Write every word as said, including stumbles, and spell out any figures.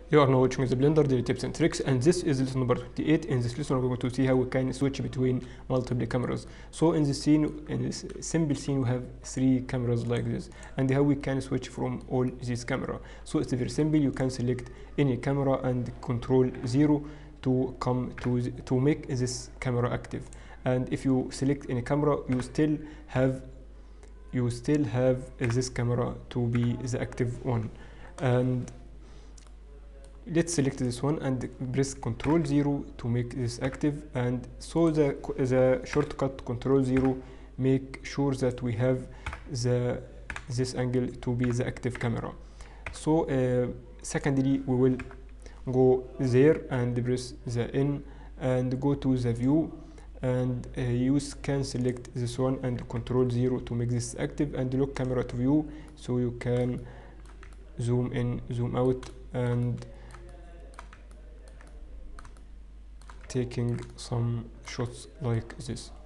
You are now watching the Blender Daily Tips and Tricks, and this is lesson number twenty-eight. In this lesson, we're going to see how we can switch between multiple cameras. So in this scene, in this simple scene, we have three cameras like this, and how we can switch from all these cameras. So it's very simple. You can select any camera and control zero to come to to make this camera active. And if you select any camera, you still have you still have this camera to be the active one. And let's select this one and press control zero to make this active. And so the the shortcut control zero make sure that we have the this angle to be the active camera. So uh, secondly, we will go there and press the N and go to the view, and uh, you can select this one and control zero to make this active, and look camera to view, so you can zoom in, zoom out, and taking some shots like this.